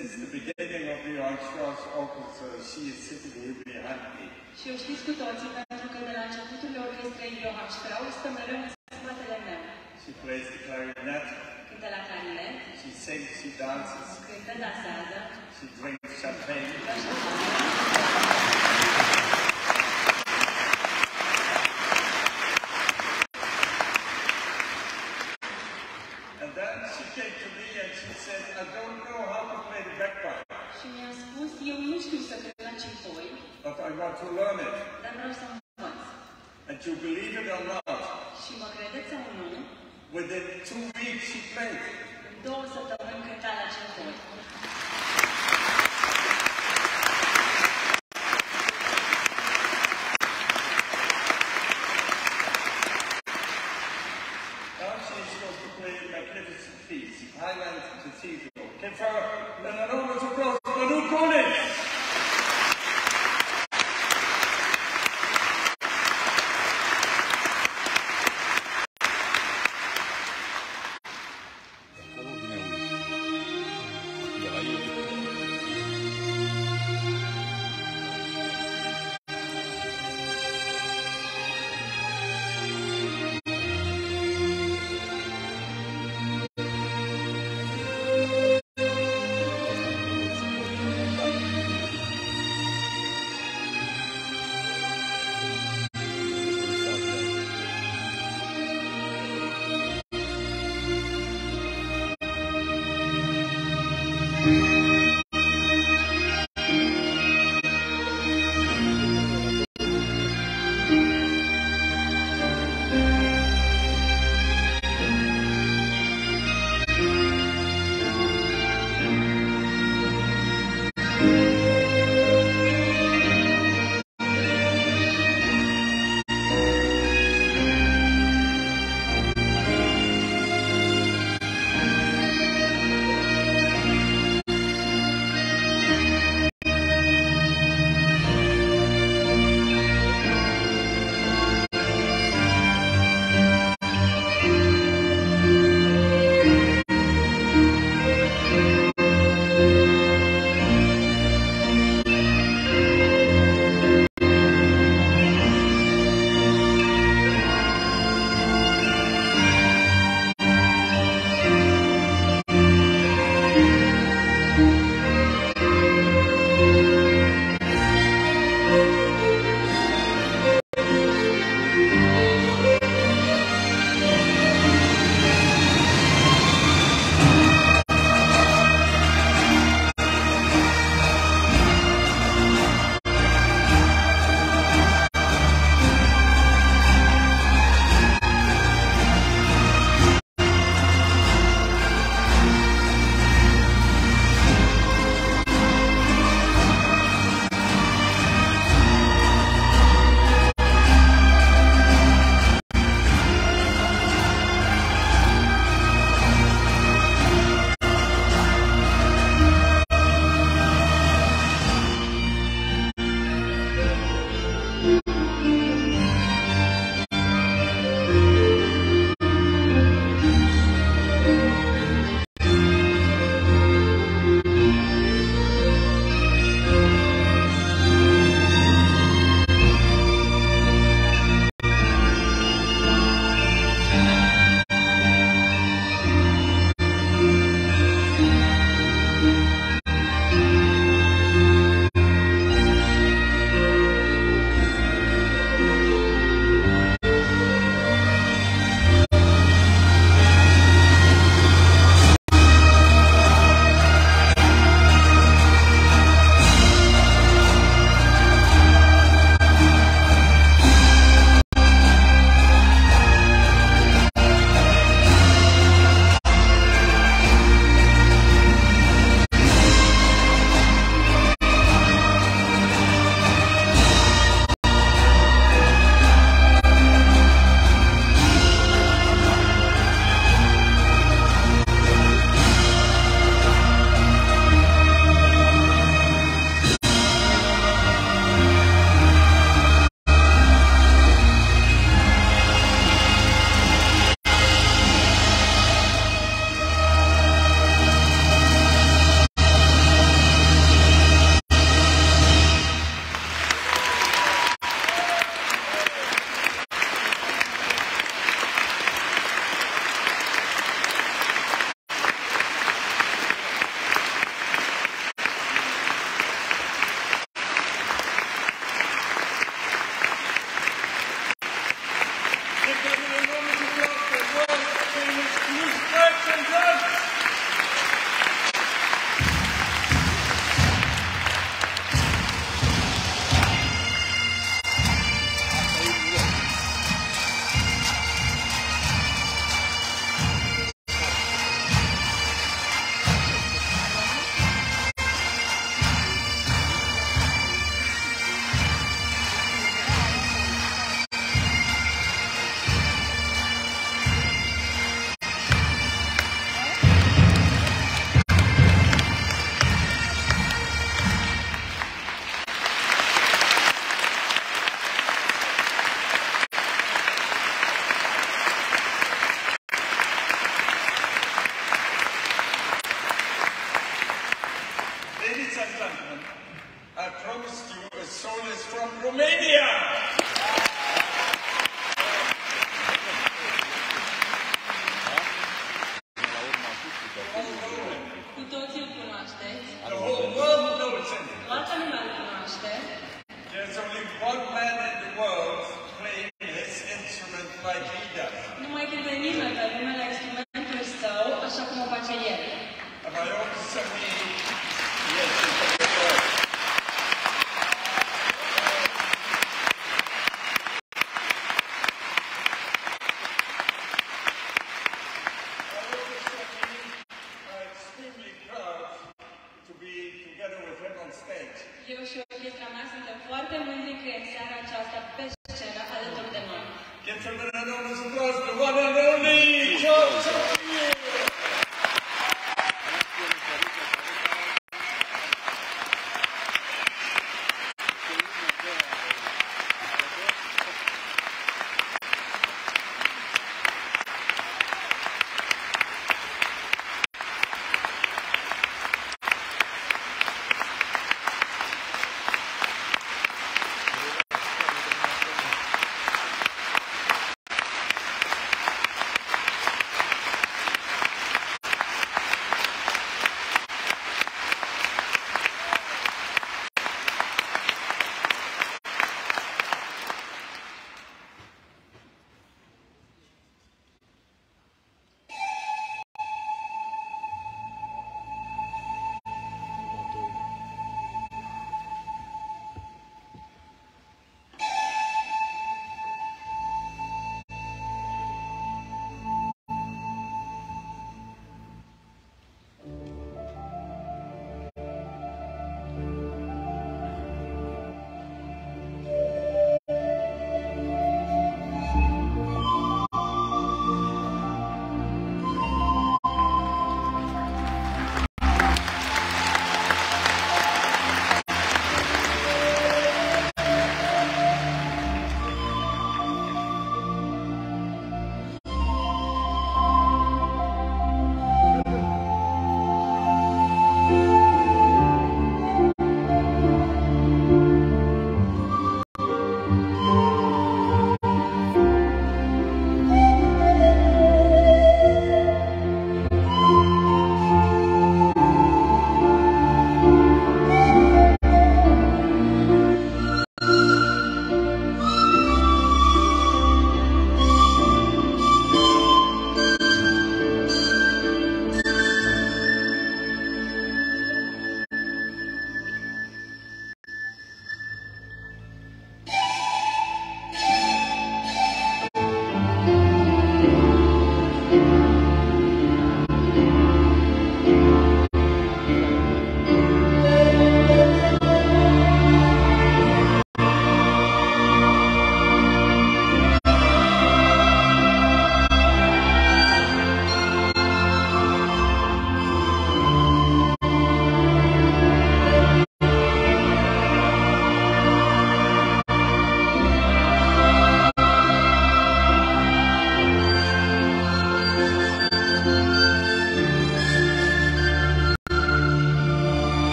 since the beginning of the Archdiocese Orchestra, she is sitting here behind me. Și o știți cu toții, pentru că de la începutul orchestrei Johann Strauss stă mereu în spatele meu. She plays the clarinet. Cântă la clarinet. She sings, she dances. Cântă, dansează. She drinks champagne. And then she came to me and she said, I don't know how to play the bagpipe. Și mi-a spus, eu nu știu să cânt la cifoi, but I want to learn it. dar vreau să învăț. And you believe it or not, Și mă credeți sau nu, within 2 weeks she played. în 2 săptămâni cânta la cifoi. Now she's going to play a magnificent piece, Highland Cathedral. Give her an enormous applause for Manu Collins! Acolo vine unul. De la el Ladies and gentlemen, I promised you a soloist from Romania. Cu toții îl cunoașteți. The whole world knows him. Toată lumea îl cunoaște. There's only one man in the world playing his instrument like he does. Nu mai trebuie nimeni pe lume la instrumentul său, așa cum o face el. And I also mean, yes, it's a word. Eu și orchestra mea suntem foarte mândri că e în seara aceasta pe scenă alături de noi. Give him an enormous applause, the one and only George Savier!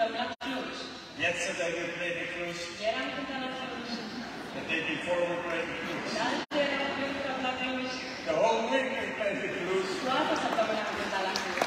cântăm la Cluj. Yesterday we played the Cluj. Ieri am cântat la Cluj. The day before we played the Cluj. Alaltăieri am cântat la Cluj. The whole week we played the Cluj. Toată săptămâna am cântat la Cluj.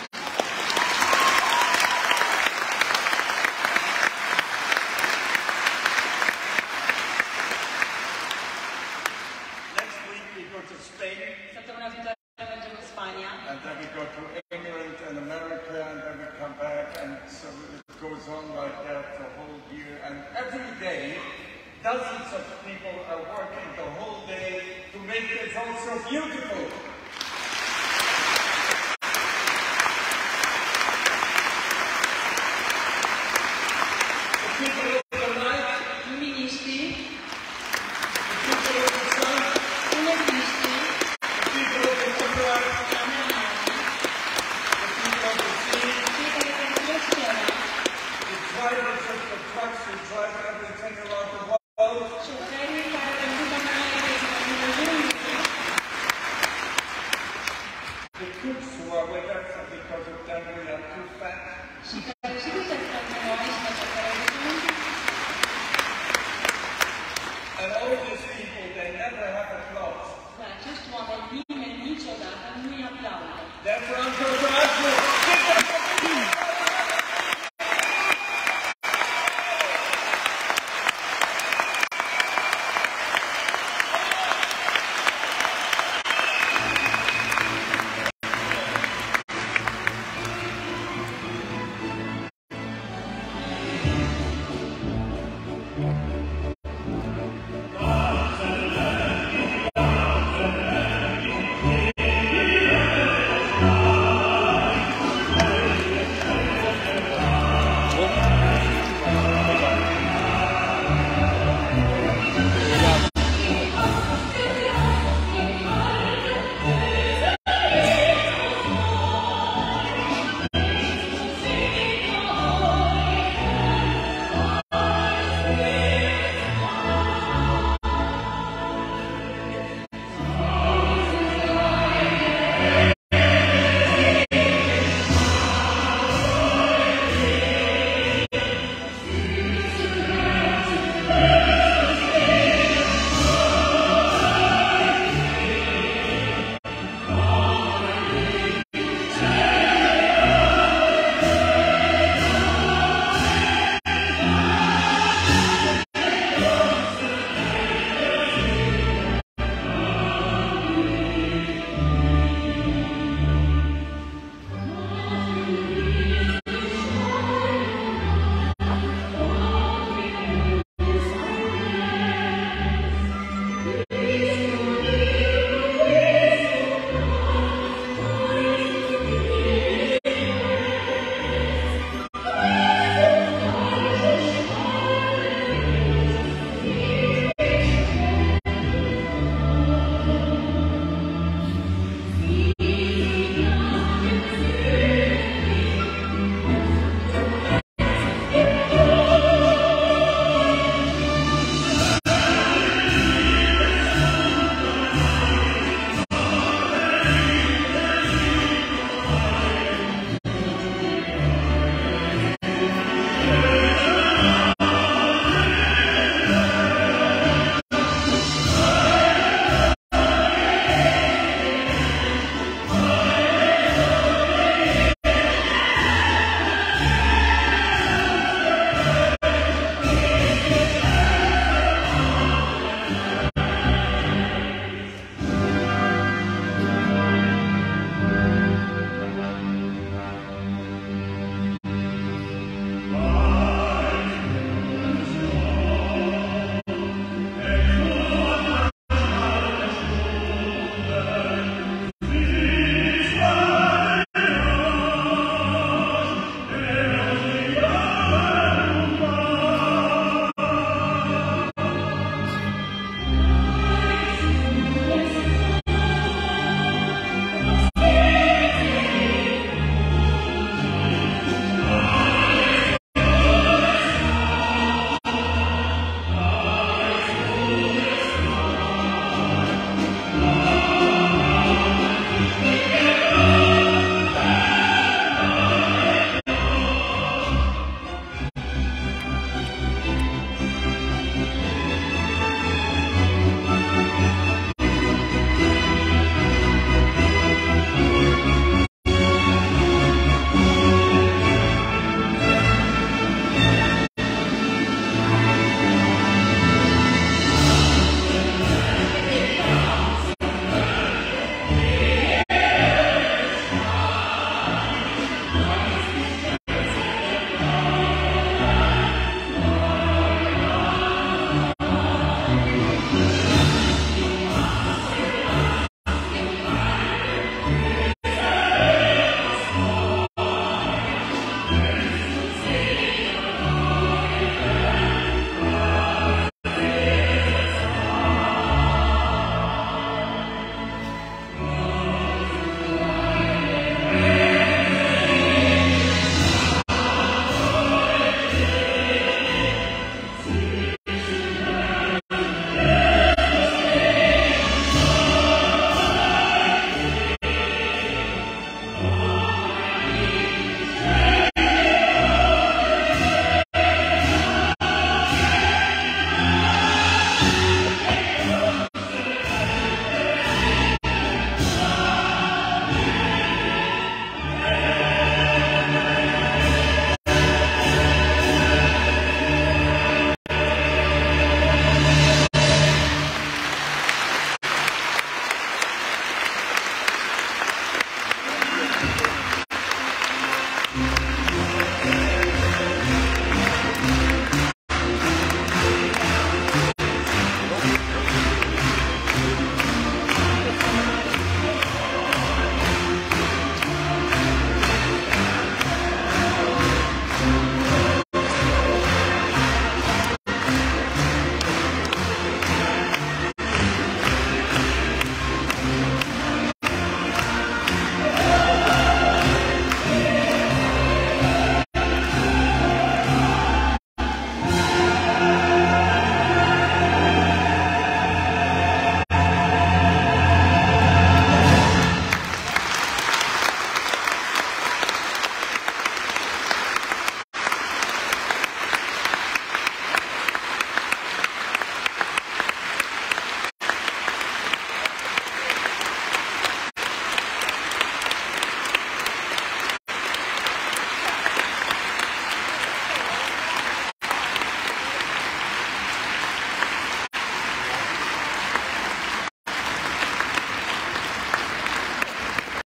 Next week we go to Spain. Săptămâna viitoare mergem în Spania. And then we go to England and America, and then we come back, and so it goes on like that the whole year. And every day, dozens of people are working the whole day to make it all so beautiful. The people of the night, Luminiștii, the people of the sun, tuneliștii, the people of the sunrise, cameramenii, the people of the sea, cei care construiesc scena, the drivers of the trucks who drive everything around the world. șoferii care conduc cameramenii în jurul lumii, The cooks who are with us, and because of them we are too fat. și că